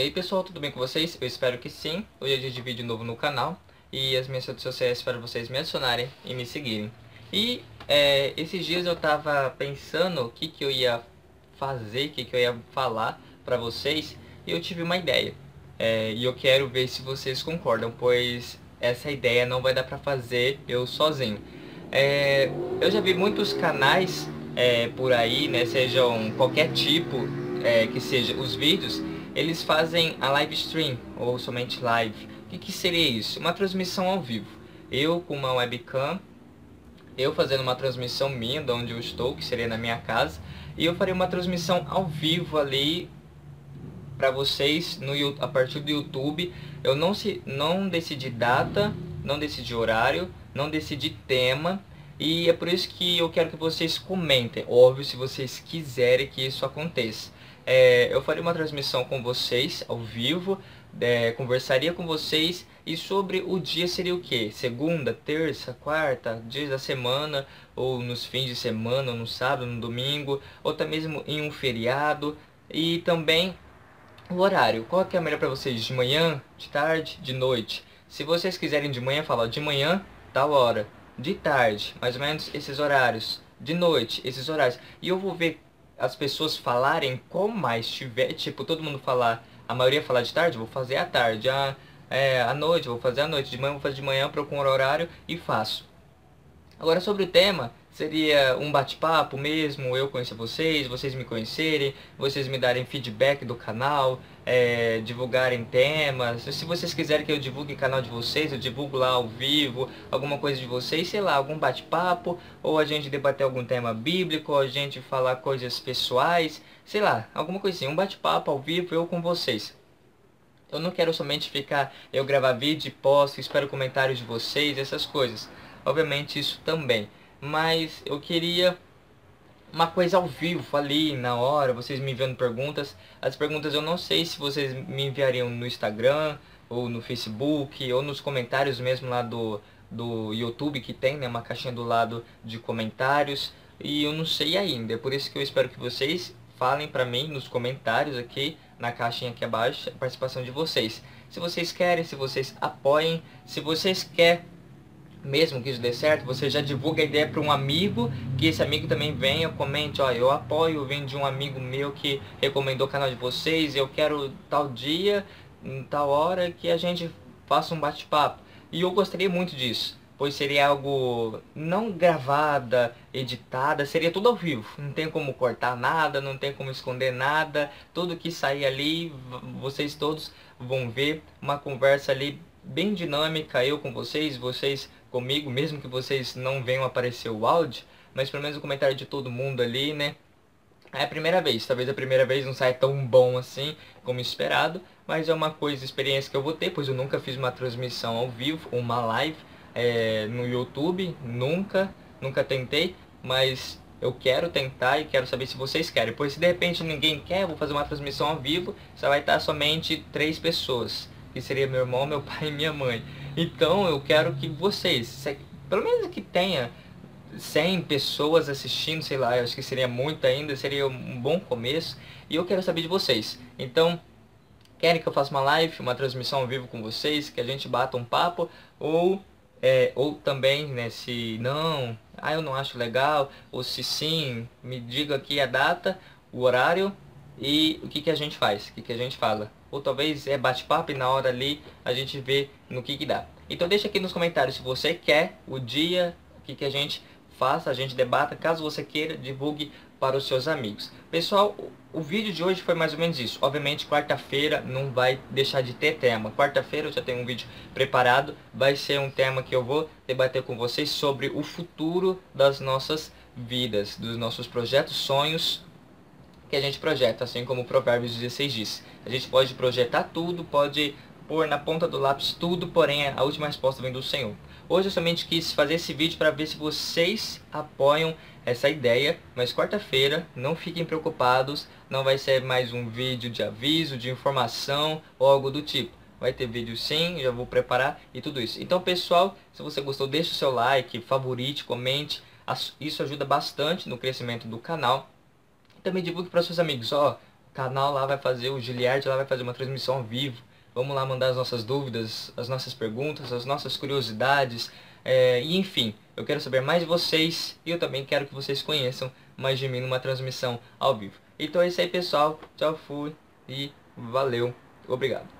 aí pessoal, tudo bem com vocês? Eu espero que sim. Hoje é dia de vídeo novo no canal e as minhas redes sociais para vocês me adicionarem e me seguirem. E esses dias eu tava pensando o que eu ia fazer, o que eu ia falar para vocês, e eu tive uma ideia. E eu quero ver se vocês concordam, pois essa ideia não vai dar para fazer eu sozinho. Eu já vi muitos canais por aí, né, sejam qualquer tipo que seja os vídeos, eles fazem a live stream ou somente live. O que seria isso? Uma transmissão ao vivo. Eu com uma webcam, eu fazendo uma transmissão minha de onde eu estou, que seria na minha casa, e eu farei uma transmissão ao vivo ali para vocês a partir do YouTube. Eu não decidi data, não decidi horário, não decidi tema, e é por isso que eu quero que vocês comentem, óbvio, se vocês quiserem que isso aconteça. Eu farei uma transmissão com vocês ao vivo, conversaria com vocês, e sobre o dia seria o que? Segunda, terça, quarta, dias da semana, ou nos fins de semana, ou no sábado, no domingo, ou até mesmo em um feriado. E também o horário, qual que é melhor para vocês? De manhã, de tarde, de noite? Se vocês quiserem de manhã, fala de manhã, tal hora. De tarde, mais ou menos esses horários. De noite, esses horários. E eu vou ver as pessoas falarem qual mais tiver. Tipo, todo mundo falar, a maioria falar de tarde, vou fazer à tarde. À noite, vou fazer à noite. De manhã, vou fazer de manhã, procuro um horário e faço. Agora, sobre o tema, seria um bate-papo mesmo, eu conhecer vocês, vocês me conhecerem, vocês me darem feedback do canal, divulgarem temas. Se vocês quiserem que eu divulgue o canal de vocês, eu divulgo lá ao vivo, alguma coisa de vocês, sei lá, algum bate-papo, ou a gente debater algum tema bíblico, ou a gente falar coisas pessoais, sei lá, alguma coisa assim, um bate-papo ao vivo, eu com vocês. Eu não quero somente eu gravar vídeo e posto, espero comentários de vocês, essas coisas. Obviamente isso também. Mas eu queria uma coisa ao vivo, ali, na hora, vocês me enviando perguntas. As perguntas eu não sei se vocês me enviariam no Instagram, ou no Facebook, ou nos comentários mesmo lá do YouTube, que tem, né, uma caixinha do lado de comentários. E eu não sei ainda, é por isso que eu espero que vocês falem pra mim nos comentários aqui, na caixinha aqui abaixo, a participação de vocês. Se vocês querem, se vocês apoiem, se vocês querem mesmo que isso dê certo, você já divulga a ideia para um amigo, que esse amigo também venha, comente, ó, eu apoio, eu venho de um amigo meu que recomendou o canal de vocês, eu quero tal dia, em tal hora, que a gente faça um bate-papo. E eu gostaria muito disso, pois seria algo não gravada, editada, seria tudo ao vivo. Não tem como cortar nada, não tem como esconder nada, tudo que sair ali, vocês todos vão ver uma conversa ali bem dinâmica, eu com vocês, vocês comigo, mesmo que vocês não venham aparecer o áudio, mas pelo menos o comentário de todo mundo ali, né? É a primeira vez, talvez a primeira vez não saia tão bom assim como esperado, mas é uma experiência que eu vou ter, pois eu nunca fiz uma transmissão ao vivo, uma live no YouTube, nunca tentei, mas eu quero tentar e quero saber se vocês querem, pois se de repente ninguém quer, eu vou fazer uma transmissão ao vivo, só vai estar somente 3 pessoas, que seria meu irmão, meu pai e minha mãe. Então eu quero que vocês, pelo menos que tenha 100 pessoas assistindo, sei lá, eu acho que seria muito ainda, seria um bom começo. E eu quero saber de vocês. Então, querem que eu faça uma live, uma transmissão ao vivo com vocês, que a gente bata um papo, ou também, né, se não, eu não acho legal, ou se sim, me diga aqui a data, o horário e o que a gente faz, o que a gente fala. Ou talvez bate-papo e na hora ali a gente vê no que dá. Então deixa aqui nos comentários se você quer o dia, o que a gente faça, a gente debata. Caso você queira, divulgue para os seus amigos. Pessoal, o vídeo de hoje foi mais ou menos isso. Obviamente quarta-feira não vai deixar de ter tema. Quarta-feira eu já tenho um vídeo preparado. Vai ser um tema que eu vou debater com vocês sobre o futuro das nossas vidas, dos nossos projetos, sonhos que a gente projeta, assim como o Provérbios 16 diz. A gente pode projetar tudo, pode pôr na ponta do lápis tudo, porém a última resposta vem do Senhor. Hoje eu somente quis fazer esse vídeo para ver se vocês apoiam essa ideia, mas quarta-feira, não fiquem preocupados, não vai ser mais um vídeo de aviso, de informação ou algo do tipo. Vai ter vídeo sim, já vou preparar e tudo isso. Então pessoal, se você gostou, deixe o seu like, favorite, comente, isso ajuda bastante no crescimento do canal. Também divulgue para seus amigos, canal lá vai fazer, o Giliard lá vai fazer uma transmissão ao vivo. Vamos lá mandar as nossas dúvidas, as nossas perguntas, as nossas curiosidades. E enfim, eu quero saber mais de vocês e eu também quero que vocês conheçam mais de mim numa transmissão ao vivo. Então é isso aí, pessoal. Tchau, fui e valeu. Obrigado.